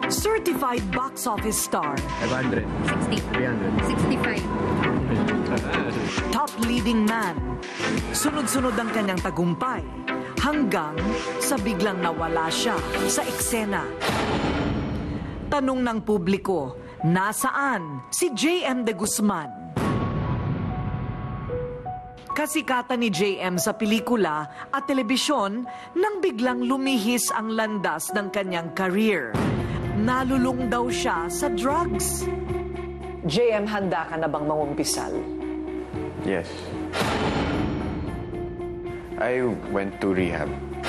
certified box office star, 500. 60. 300. 65. top leading man. Sunod-sunod ang kanyang tagumpay hanggang sa biglang nawala siya sa eksena. Tanong ng publiko, nasaan si JM de Guzman? Kasikatan ni JM sa pelikula at telebisyon nang biglang lumihis ang landas ng kanyang career. Nalulung daw siya sa drugs. JM, handa ka na bang mangumpisal? Yes. I went to rehab.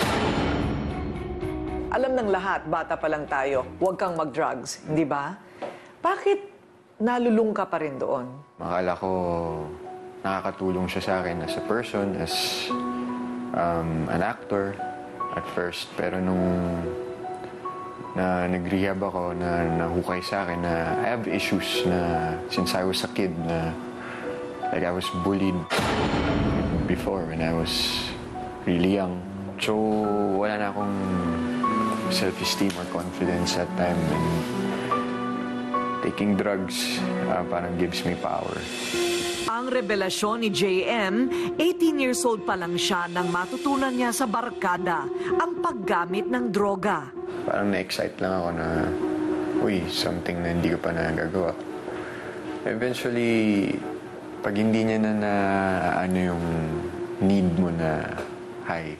Alam ng lahat, bata pa lang tayo, huwag kang mag-drugs, hindi ba? Bakit nalulung ka pa rin doon? Akala ko nakakatulong siya sa akin as a person, as an actor at first. Pero nung nag-rehab ako, na nahukay sa akin na I have issues na since I was a kid na like I was bullied before when I was really young. So wala na akong self-esteem or confidence that time, and taking drugs parang gives me power. Ang revelasyon ni JM, 18 years old pa lang siya nang matutunan niya sa barkada ang paggamit ng droga. Parang na-excite lang ako na, uy, something na hindi ko pa nagagawa. Eventually, pag hindi niya na ano yung need mo na high,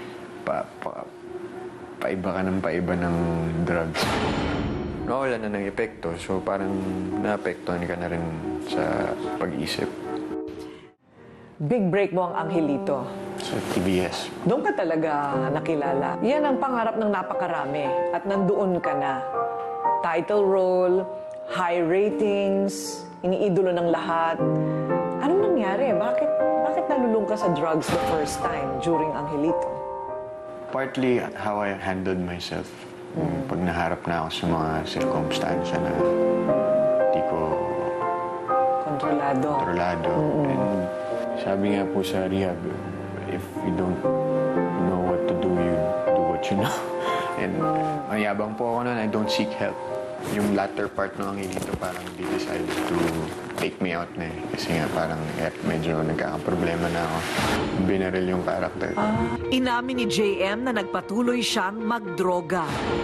paiba ka ng paiba ng drugs. Nawala na ng epekto, so parang naapektuhan ka na rin sa pag-isip. Big break mo ang Angelito. Sa TBS. Doon ka talaga nakilala. Yan ang pangarap ng napakarami at nandoon ka na. Title role, high ratings, iniidolo ng lahat. Anong nangyari? Bakit nalulung ka sa drugs the first time during Angelito? Partly how I handled myself. Pag naharap na ako sa mga circumstansya na di ko Kontrolado. And sabi nga po sa rehab, if you don't know what to do, you do what you know. And mayabang po ako nun, I don't seek help. Yung latter part ng Angelito, parang they decided to take me out na eh. Kasi nga parang medyo nagkakaproblema na ako. Binaril yung character. Inamin ni JM na nagpatuloy siyang magdroga.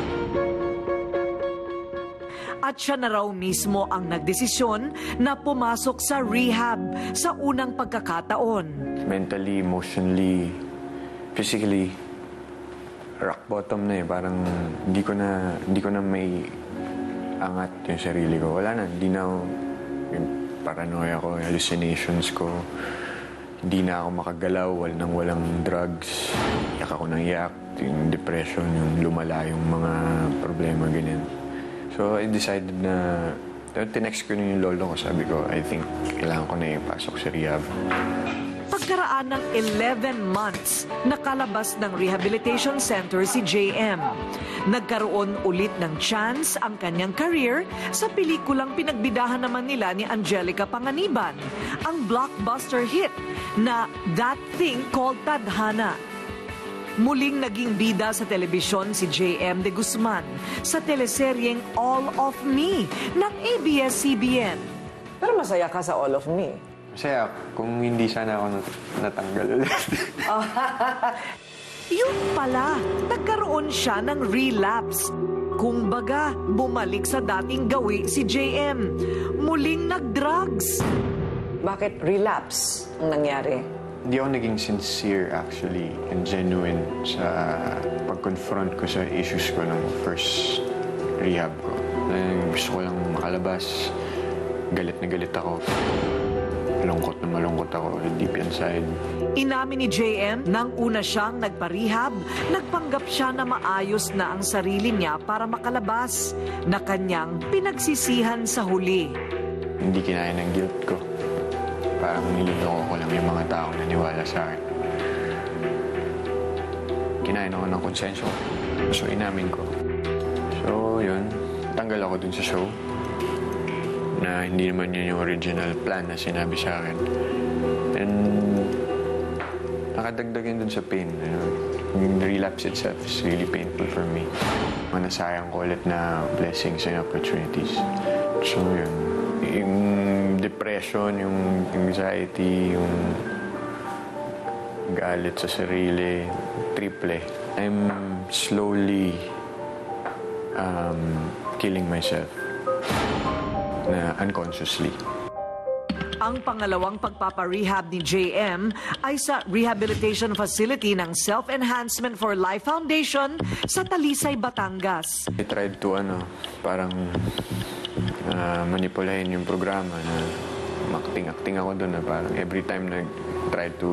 At siya na raw mismo ang nagdesisyon na pumasok sa rehab sa unang pagkakataon. Mentally, emotionally, physically, rock bottom na eh. Parang hindi ko na may angat yung sarili ko. Wala na, hindi na ako, yung paranoia ko, hallucinations ko. Hindi na ako makagalaw, walang drugs. Iyak ako ng iyak, yung depression, yung lumala yung mga problema, ganyan. So I decided na, tinext ko yung lolo ko, sabi ko, I think kailangan ko na ipasok sa rehab. Pagkaraan ng 11 months, nakalabas ng rehabilitation center si JM. Nagkaroon ulit ng chance ang kanyang career sa pelikulang pinagbidahan naman nila ni Angelica Panganiban, ang blockbuster hit na That Thing Called Tadhana. Muling naging bida sa telebisyon si JM de Guzman sa teleseryeng All of Me ng ABS-CBN. Pero masaya ka sa All of Me. Masaya kung hindi sana ako natanggal ulit. Yun pala, nagkaroon siya ng relapse. Kung baga, bumalik sa dating gawi si JM. Muling nag-drugs. Bakit relapse ang nangyari? Hindi ako naging sincere actually and genuine sa pag-confront ko sa issues ko ng first rehab ko. Gusto ko lang makalabas. Galit na galit ako. Malungkot ako deep inside. Inamin ni JM, nang una siyang nagpa-rehab, nagpanggap siya na maayos na ang sarili niya para makalabas, na kanyang pinagsisihan sa huli. Hindi kinaya ng guilt ko. Parang niloloko ko lang yung mga taong naniwala sa akin. Kinain ako ng konsensyo. So, inamin ko. So, yun. Tanggal ako dun sa show. Na hindi naman yun yung original plan na sinabi sa akin. And nakadagdag yun dun sa pain. You know? Yung relapse itself is really painful for me. manasayang ko ulit na blessings and opportunities. So yun, yung depression, yung anxiety, yung galit sa sarili, triple. I'm slowly killing myself na unconsciously. Ang pangalawang pagpaparehab ni JM ay sa rehabilitation facility ng Self-Enhancement for Life Foundation sa Talisay, Batangas. I tried to parang manipulahin yung programa na acting ako doon na parang every time try to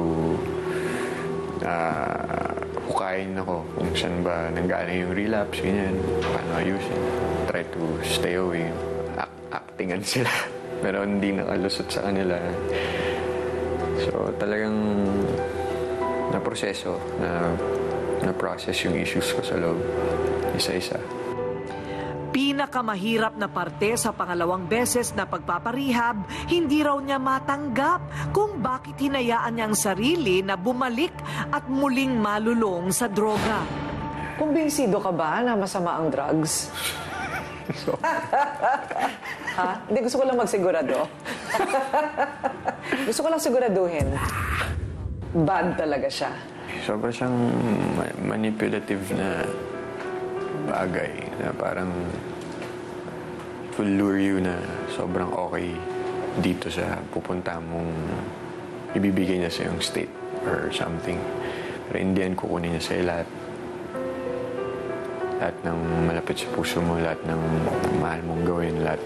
hukayin ako kung saan ba nanggaling yung relapse, ganyan, paano ayusin. Try to stay away. Actingan sila. Pero hindi nakalusot sa kanila. So talagang naproseso, na-process yung issues ko sa loob. Isa-isa. Pinakamahirap na parte sa pangalawang beses na pagpaparehab, hindi raw niya matanggap kung bakit hinayaan niya ang sarili na bumalik at muling malulong sa droga. Kumbinsido ka ba na masama ang drugs? Ha? Hindi, gusto ko lang magsigurado. Gusto ko lang siguraduhin. Bad talaga siya. Sobra siyang manipulative na bagay na parang will lure you na sobrang okay dito sa pupunta mong ibibigay niya sa yung state or something. Pero in the end, kukunin niya sa'yo lahat. Lahat ng malapit sa puso mo, lahat ng mahal mong gawin, lahat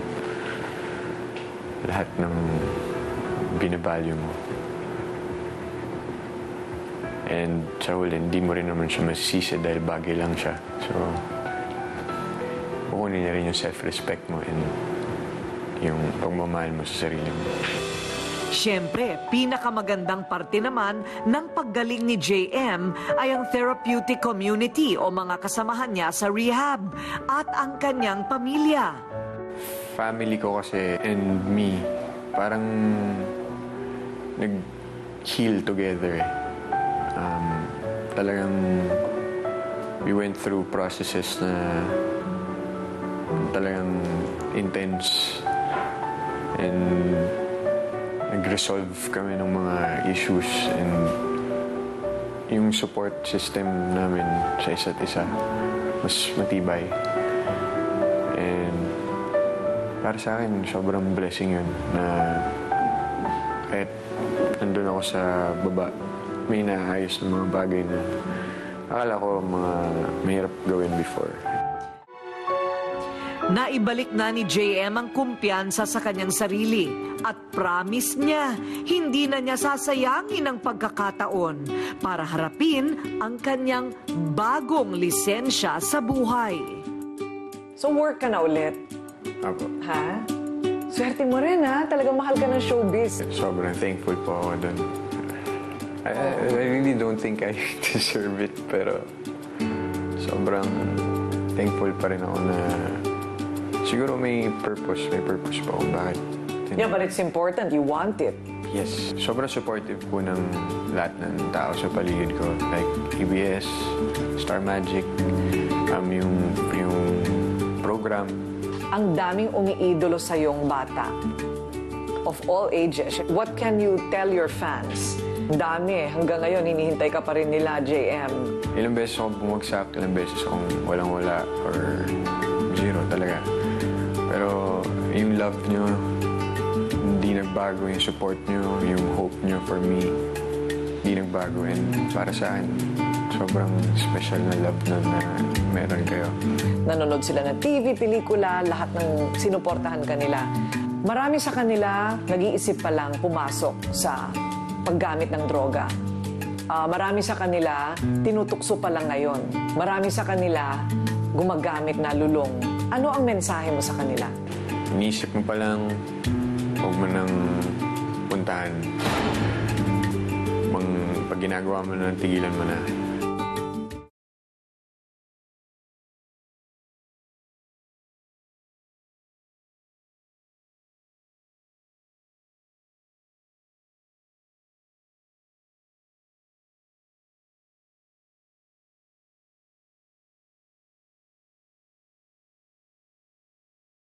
ng binavalue mo. And sa huli, hindi mo rin naman siya masisisi dahil bagay lang siya. So, kukunin niya rin yung self-respect mo and yung pagmamahal mo sa sarili mo. Siyempre, pinakamagandang parte naman ng paggaling ni JM ay ang therapeutic community o mga kasamahan niya sa rehab at ang kanyang pamilya. Family ko kasi and me, parang nag-heal together. Talagang we went through processes na talagang intense and nag-resolve kami ng mga issues and yung support system namin sa isa't isa mas matibay. And para sa akin, sobrang blessing yun na kahit nandun ako sa baba, may naayos ng mga bagay na akala ko mga mahirap gawin before. Naibalik na ni JM ang kumpiyansa sa kanyang sarili at promise niya hindi na niya sasayangin ang pagkakataon para harapin ang kanyang bagong lisensya sa buhay. So work ka na ulit? Apo. Ha? Swerte mo rin ha? Talagang mahal ka ng showbiz. Sobrang thankful po ako dun. I really don't think I deserve it, pero sobrang thankful pa rin ako na siguro may purpose pa ako bakit. Yeah, but it's important. You want it. Yes. Sobrang supportive po ng lahat ng tao sa paligid ko. Like ABS, Star Magic, yung program. Ang daming umiidolo sa iyong bata. Of all ages. What can you tell your fans? Dami. Hanggang ngayon, hinihintay ka pa rin nila, JM. Ilang beses akong bumagsak, ilang beses akong walang-wala or zero talaga. Pero yung love nyo, hindi nagbago. Yung support nyo, yung hope nyo for me, hindi nagbago. And para sa akin, sobrang special na love na meron kayo. Nanonood sila ng TV, pelikula, lahat ng sinuportahan kanila. Marami sa kanila, nag-iisip pa lang pumasok sa paggamit ng droga. Marami sa kanila, tinutukso pa lang ngayon. Marami sa kanila, gumagamit na lulong. Ano ang mensahe mo sa kanila? Iniisip mo pa lang, huwag mo nang puntahan. Pag ginagawa mo na, tigilan mo na.